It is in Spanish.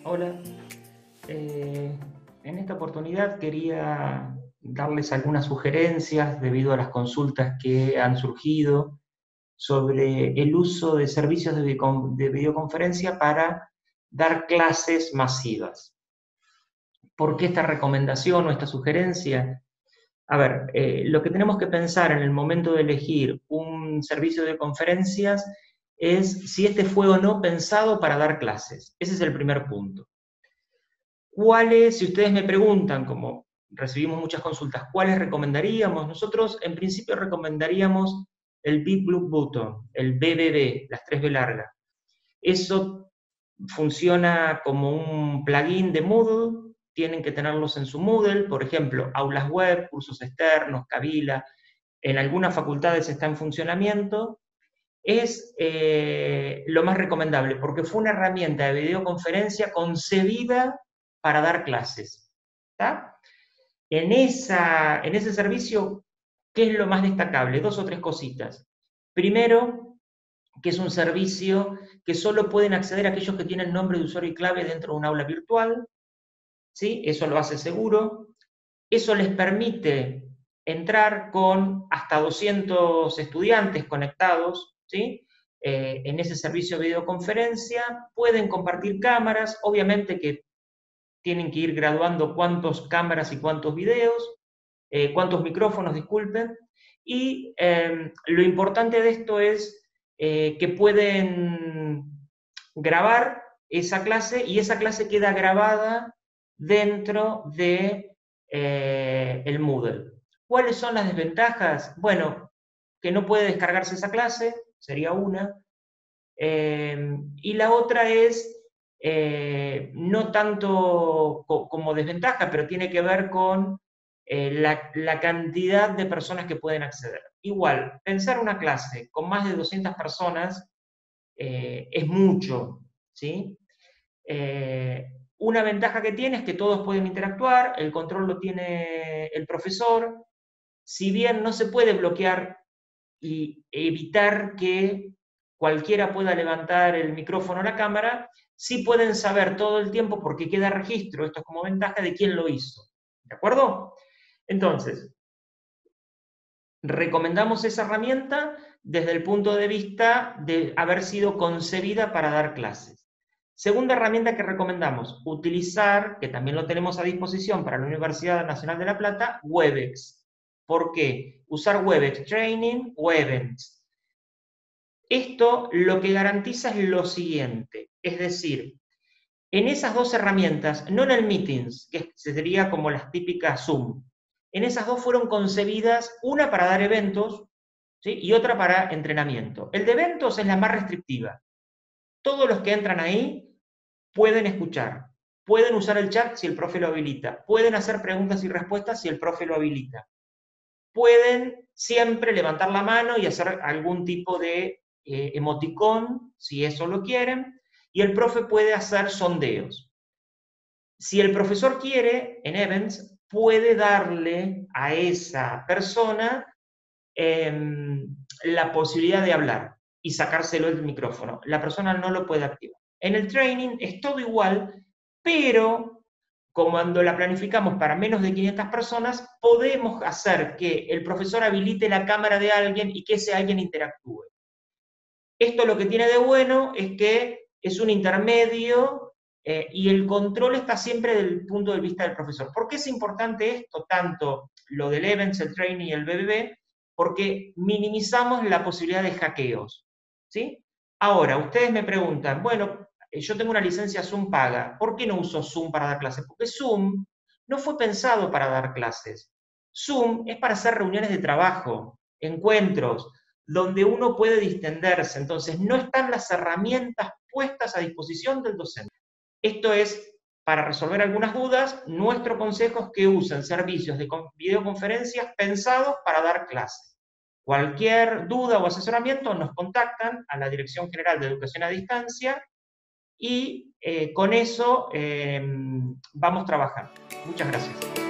Hola, en esta oportunidad quería darles algunas sugerencias debido a las consultas que han surgido sobre el uso de servicios de videoconferencia para dar clases masivas. ¿Por qué esta recomendación o esta sugerencia? A ver, lo que tenemos que pensar en el momento de elegir un servicio de conferencias es si este fue o no pensado para dar clases. Ese es el primer punto. ¿Cuáles, si ustedes me preguntan, como recibimos muchas consultas, cuáles recomendaríamos? Nosotros en principio recomendaríamos el Big Blue Button, el BBB, las 3B largas. Eso funciona como un plugin de Moodle, tienen que tenerlos en su Moodle, por ejemplo, aulas web, cursos externos, Kabila, en algunas facultades está en funcionamiento. Es lo más recomendable, porque fue una herramienta de videoconferencia concebida para dar clases. ¿Está? En ese servicio, ¿qué es lo más destacable? Dos o tres cositas. Primero, que es un servicio que solo pueden acceder aquellos que tienen nombre de usuario y clave dentro de un aula virtual, ¿sí? Eso lo hace seguro. Eso les permite entrar con hasta 200 estudiantes conectados, ¿sí? En ese servicio de videoconferencia, pueden compartir cámaras, obviamente que tienen que ir graduando cuántas cámaras y cuántos videos, cuántos micrófonos, disculpen, y lo importante de esto es que pueden grabar esa clase y esa clase queda grabada dentro de el Moodle. ¿Cuáles son las desventajas? Bueno, que no puede descargarse esa clase, sería una, y la otra es, no tanto como desventaja, pero tiene que ver con la cantidad de personas que pueden acceder. Igual, pensar una clase con más de 200 personas es mucho, ¿sí? Una ventaja que tiene es que todos pueden interactuar, el control lo tiene el profesor, si bien no se puede bloquear y evitar que cualquiera pueda levantar el micrófono o la cámara, sí pueden saber todo el tiempo, porque queda registro, esto es como ventaja, de quién lo hizo. ¿De acuerdo? Entonces, recomendamos esa herramienta desde el punto de vista de haber sido concebida para dar clases. Segunda herramienta que recomendamos, utilizar, que también lo tenemos a disposición para la Universidad Nacional de La Plata, Webex. ¿Por qué? Usar Webex Training o Events. Esto lo que garantiza es lo siguiente, es decir, en esas dos herramientas, no en el Meetings, que sería como las típicas Zoom, en esas dos fueron concebidas, una para dar eventos, ¿sí? Y otra para entrenamiento. El de eventos es la más restrictiva. Todos los que entran ahí pueden escuchar, pueden usar el chat si el profe lo habilita, pueden hacer preguntas y respuestas si el profe lo habilita, pueden siempre levantar la mano y hacer algún tipo de emoticón, si eso lo quieren, y el profe puede hacer sondeos. Si el profesor quiere, en Events, puede darle a esa persona la posibilidad de hablar y sacárselo del micrófono. La persona no lo puede activar. En el training es todo igual, pero cuando la planificamos para menos de 500 personas, podemos hacer que el profesor habilite la cámara de alguien y que ese alguien interactúe. Esto lo que tiene de bueno es que es un intermedio y el control está siempre desde el punto de vista del profesor. ¿Por qué es importante esto? Tanto lo del Events, el Training y el BBB, porque minimizamos la posibilidad de hackeos, ¿sí? Ahora, ustedes me preguntan, bueno, yo tengo una licencia Zoom paga, ¿por qué no uso Zoom para dar clases? Porque Zoom no fue pensado para dar clases. Zoom es para hacer reuniones de trabajo, encuentros, donde uno puede distenderse. Entonces, no están las herramientas puestas a disposición del docente. Esto es, para resolver algunas dudas, nuestro consejo es que usen servicios de videoconferencias pensados para dar clases. Cualquier duda o asesoramiento nos contactan a la Dirección General de Educación a Distancia y con eso vamos trabajando. Muchas gracias.